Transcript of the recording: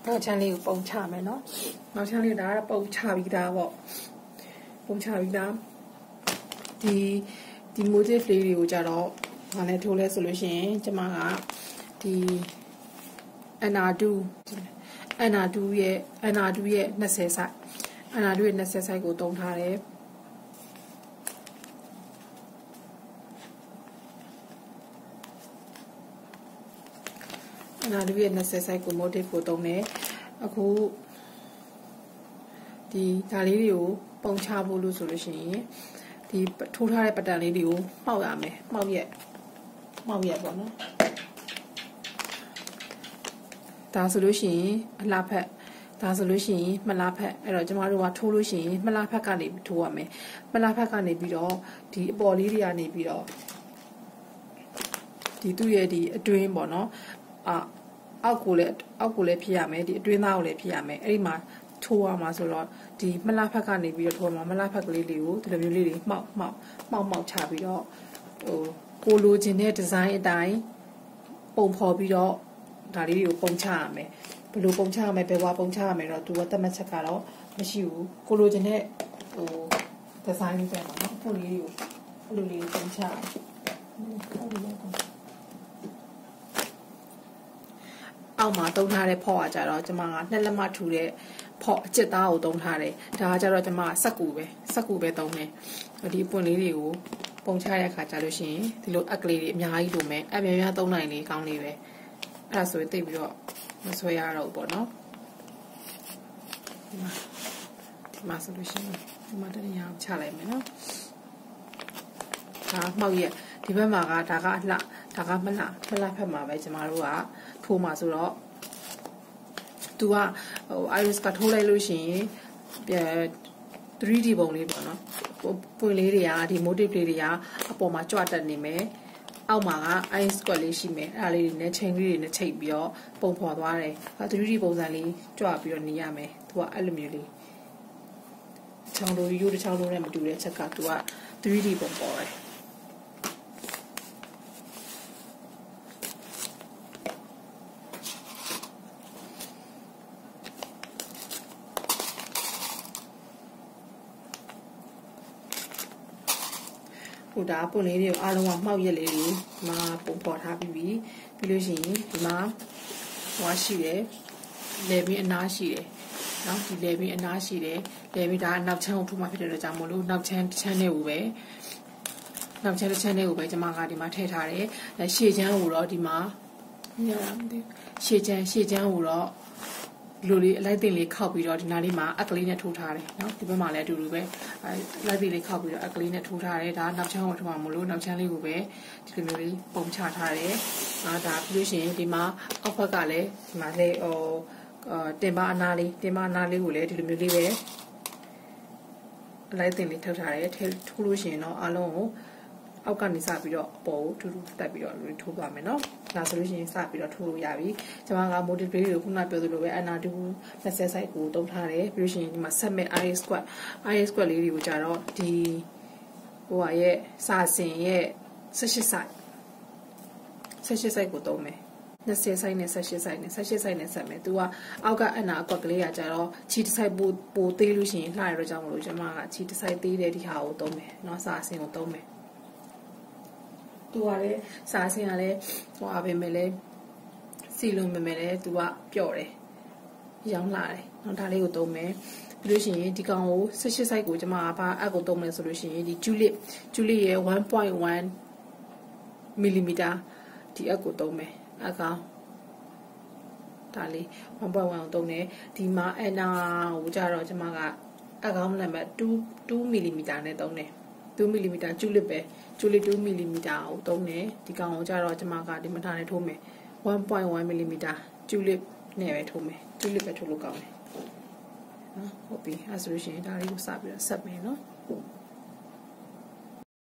နောက်ချမ်းလေးကိုပုံချမယ်နော်နောက်ချမ်းလေးဒါကပုံချပြီးသားပေါ့ပုံချပြီးသားဒီ motif လေးတွေကိုကြတော့ငါလည်းထိုးလဲဆိုလို့ရှိရင်ကျမကဒီ NR2 ရဲ့20 စိုက် NR2 ရဲ့20 စိုက်ကိုတုံးထားတယ်NR2 ရဲ့20 စိုက်ကို motif ကိုတုံးတယ်အခုဒီဒါလေးတွေကိုပုံချဖို့လို့ဆိုလို့ရှိရင်ဒီထိုးထားတဲ့ပတန်လေးတွေကိုမှောက်ရမယ်မှောက်ရက်ပေါ့နော်ဒါဆိုလို့ရှိရင်အလှဖက်ဒါဆိုလို့ရှိရင်မလှဖက်အဲ့တော့ကျမတို့ကထိုးလို့ရှိရင်မလှဖက်ကနေထိုးရမယ်မလှဖက်ကနေပြီးတော့ဒီအပေါ်လေးတွေကနေပြီးတော့ဒီသူ့ရဲ့ဒီအတွင်းပေါ့နော်အောက်ကိုလည်းဖြစ်ရမယ်ဒီအတွင်းသားကိုလည်းဖြစ်ရမယ်အဲ့ဒီမှာထိုးရမှာဆိုတော့ဒီမလှဖက်ကနေပြီးတော့ထိုးမှာမလှဖက်ကလေးတွေကိုဒီလိုမျိုးလေးတွေမှောက်ချပြီးတော့ကိုလိုချင်တဲ့ဒီဇိုင်းအတိုင်းပုံဖော်ပြီးတော့ဒါလေးတွေကိုပုံချရမယ်ဘယ်လိုပုံချရမလဲဘယ်ဝါပုံချရမလဲတော့သူကသတ်မှတ်ချက်ကတော့မရှိဘူးကိုလိုချင်တဲ့ဒီဇိုင်းလေးပဲပေါ့နော်ပုံလေးတွေကိုအဲ့လိုလေးပုံချအောက်မှာတုံးထားတဲ့ဖော့ကကြတော့ကျမကနှစ်လက်မထူတဲ့ဖော့အကျစ်သားကိုတုံးထားတယ်ဒါကကြတော့ကျမစက်ကူပဲတုံးတယ်ဒီအပွင့်လေးတွေကိုပုံချရတဲ့အခါကြလို့ရှိရင်ဒီလိုအက်ကလေးတွေအများကြီးလိုမယ်အများသုံးနိုင်လေးကောင်းလေးပဲအဲ့ဒါဆိုရင်သိပြီးတော့မဆွဲရတော့ဘူးပေါ့နော်ဒီမှာဆိုလို့ရှိရင်ဒီမှာတည်းရအောင်ချလိုက်မယ်နော်ဒါမှောက်ရက်ဒီဘက်မှာကဒါကအလှဒါကမလှဖက်မှာပဲကျမတို့ကထိုးမှာဆိုတော့သူကiris ကထိုးလိုက်လို့ရှိရင်3D ပုံလေးပေါ့နော်ပွင့်လေးတွေကဒီ motif လေးတွေကအပေါ်မှာကြွတက်နေမယ်အောက်မှာက ice squat လေးရှိမယ်အဲ့ဒါလေးတွေနဲ့ချိန်လေးတွေနဲ့ချိန်ပြီးတော့ပုံဖော်သွားတယ် 3D ပုံစံလေးကြွပြီးတော့နေရမယ်သူကအဲ့လိုမျိုးလေးချောင်းလိုရိုးတစ်ချောင်းလုံးနဲ့မတူတဲ့ချက်ကသူက 3D ပုံပေါ်တယ်ဟိုဒါပွင့်လေးတွေကိုအားလုံးကမှောက်ရက်လေးတွေမှာပုံပေါ်ထားပြီးလို့ရှိရင်ဒီမှာဟွာရှိတယ်လေဘီအနားရှိတယ်နော်ဒီလေဘီအနားရှိတယ်လေဘီဒါနောက်ချမ်းကိုထိုးမှဖြစ်တဲ့အတွက်ကြောင့်မလို့နောက်ချမ်းတစ်ချမ်းနဲ့ကိုပဲကျွန်မကဒီမှာထည့်ထားတယ်ရှေ့ချမ်းကိုတော့ဒီမှာညရမသိရှေ့ချမ်းကိုတော့လူလေးအလိုက်တင်လေးခောက်ပြီးတော့ဒီနားလေးမှာအက်ကလေးနဲ့ထိုးထားတယ်နော်ဒီဘက်မှာလည်းအတူတူပဲလိုက်တင်လေးခောက်ပြီးတော့အက်ကလေးနဲ့ထိုးထားတယ်ဒါနောက်ချမ်းကိုထိုးမှာမလို့နောက်ချမ်းလေးကိုပဲဒီလိုမျိုးလေးပုံချထားတယ်ဒါပြီးလို့ရှိရင်ဒီမှာအောက်ဘက်ကလည်းဒီမှာလေတင်ပါအနားလေးကိုလည်းဒီလိုမျိုးလေးပဲအလိုက်တင်လေးထုတ်ထားတယ်ထိုးလို့ရှိရင်တော့အားလုံးကိုအောက်ကနေစပြီးတော့အပေါ်ကိုထူထူတက်ပြီးတော့ထိုးသွားမယ်နော်ဒါဆိုလို့ရှိရင်စပြီးတော့ထိုးလို့ရပြီကျွန်မက motif လေးကိုခုနပြောသလိုပဲ NR2 20 စိုက်ကိုတုံးထားတယ်ပြီးလို့ရှိရင်ဒီမှာ submit iris squat လေးတွေကိုကြတော့ဒီဟိုရဲ့စာစင်ရဲ့18 စိုက်ကိုတုံးမယ်20 စိုက်နဲ့18 စိုက်နဲ့ဆက်မယ်သူကအောက်က NR အကွက်ကလေးကကြတော့ချီတစ်စိုက်ပိုသေးလို့ရှိရင်လှရတော့ကြောင့်မလို့ကျွန်မကချီတစ်စိုက်သေးတဲ့ဒီဟာကိုတုံးမယ်เนาะစာစင်ကိုတုံးမယ်သူကလည်းစာစင်ကလည်းဟိုအပင်မဲ့လဲစီလုံးမဲ့လဲသူကပျော့တယ်ရောင်းလာတယ်เนาะဒါလေးကိုတုံးမယ်ပြီးလို့ရှိရင်ဒီကောင်ကို18 စိုက်ကိုကျွန်မကဘာအပ်ကိုတုံးမယ်ဆိုလို့ရှိရင်ဒီ julep ရဲ့ 1.1 mm ဒီအပ်ကိုတုံးမယ်အကောင်ဒါလေး 1.1 ကိုတုံးတယ်ဒီမှာအနာကိုကြတော့ကျွန်မကအကောင်နံပါတ်2 mm နဲ့တုံးတယ်2 mm julep ပဲjulep 2 mm ကိုတုံးတယ်ဒီကောင်ကိုကြတော့ကျွန်မကဒီမထားနဲ့ထိုးမယ် 1.1 mm julep နဲ့ပဲထိုးမယ် julep ပဲထိုးလို့ကောင်းတယ်နော်ဟုတ်ပြီအဲဆိုလို့ရှိရင်ဒါလေးကိုစပြီးတော့ဆက်မယ်နော်